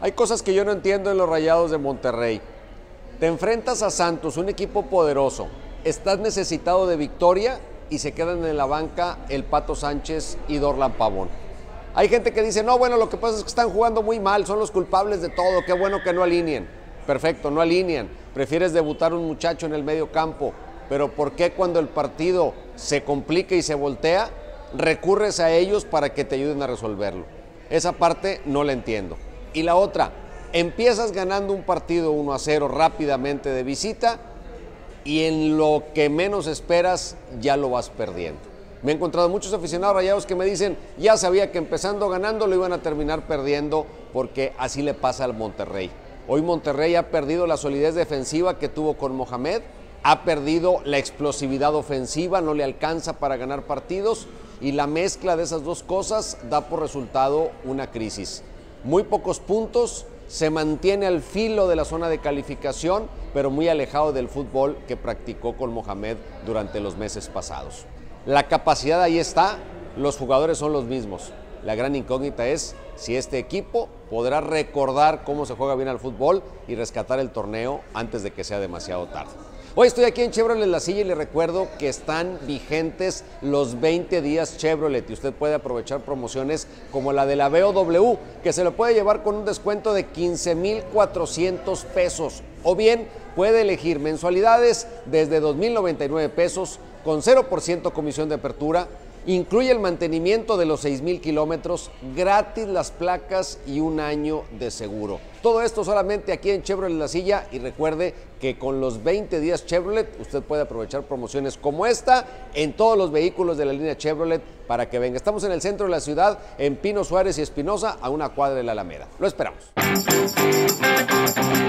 Hay cosas que yo no entiendo en los Rayados de Monterrey. Te enfrentas a Santos, un equipo poderoso, estás necesitado de victoria y se quedan en la banca el Pato Sánchez y Dorlan Pavón. Hay gente que dice, no, bueno, lo que pasa es que están jugando muy mal, son los culpables de todo, qué bueno que no alineen. Perfecto, no alinean, prefieres debutar un muchacho en el medio campo, pero ¿por qué cuando el partido se complica y se voltea, recurres a ellos para que te ayuden a resolverlo? Esa parte no la entiendo. Y la otra, empiezas ganando un partido 1-0 rápidamente de visita y en lo que menos esperas ya lo vas perdiendo. Me he encontrado muchos aficionados rayados que me dicen, ya sabía que empezando ganando lo iban a terminar perdiendo porque así le pasa al Monterrey. Hoy Monterrey ha perdido la solidez defensiva que tuvo con Mohamed, ha perdido la explosividad ofensiva, no le alcanza para ganar partidos y la mezcla de esas dos cosas da por resultado una crisis. Muy pocos puntos, se mantiene al filo de la zona de calificación, pero muy alejado del fútbol que practicó con Mohamed durante los meses pasados. La capacidad ahí está, los jugadores son los mismos. La gran incógnita es si este equipo podrá recordar cómo se juega bien al fútbol y rescatar el torneo antes de que sea demasiado tarde. Hoy estoy aquí en Chevrolet La Silla y le recuerdo que están vigentes los 20 días Chevrolet y usted puede aprovechar promociones como la de la BOW, que se lo puede llevar con un descuento de 15,400 pesos. O bien puede elegir mensualidades desde 2,099 pesos con 0% comisión de apertura. Incluye el mantenimiento de los 6,000 kilómetros, gratis las placas y un año de seguro. Todo esto solamente aquí en Chevrolet La Silla y recuerde que con los 20 días Chevrolet usted puede aprovechar promociones como esta en todos los vehículos de la línea Chevrolet para que venga. Estamos en el centro de la ciudad, en Pino Suárez y Espinosa, a una cuadra de la Alameda. Lo esperamos.